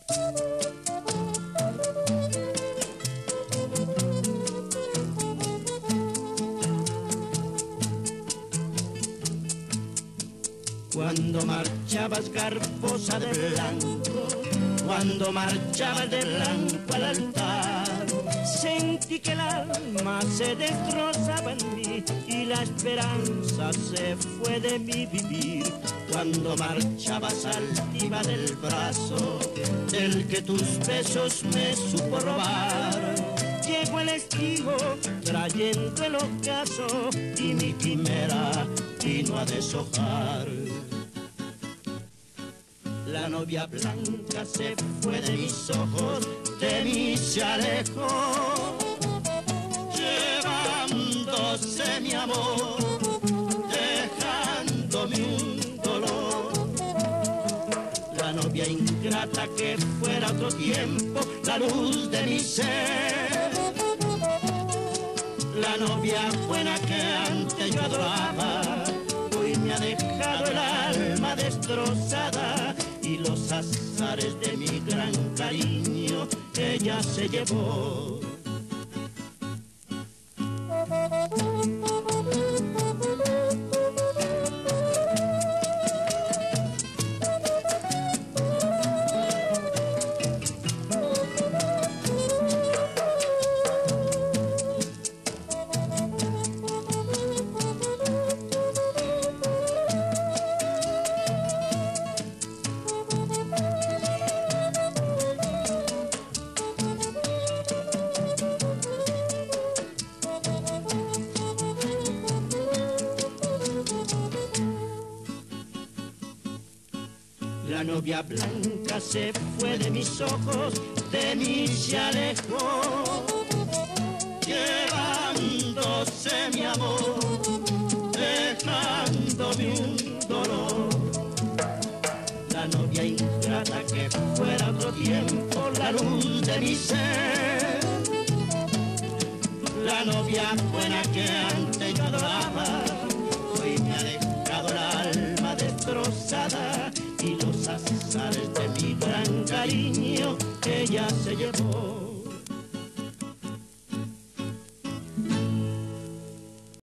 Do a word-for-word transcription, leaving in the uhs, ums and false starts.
Cuando marchabas garbosa de blanco, cuando marchabas de blanco al altar, sentí que el alma se destrozaba en mí y la esperanza se fue de mi vivir. Cuando marchabas altiva del brazo, del que tus besos me supo robar, llegó el estío trayendo el ocaso y mi quimera vino a deshojar. La novia blanca se fue de mis ojos, de mí se alejó, llevándose mi amor, dejándome un dolor. La novia ingrata que fuera otro tiempo la luz de mi ser, la novia buena que antes yo adoraba, hoy me ha dejado el alma destrozada y los azares de mi gran cariño ella se llevó. La novia blanca se fue de mis ojos, de mí se alejó, llevándose mi amor, dejándome un dolor. La novia ingrata que fuera otro tiempo la luz de mi ser, la novia buena que antes yo adoraba, hoy me ha dejado el alma destrozada y los azares de mi gran cariño ella se llevó.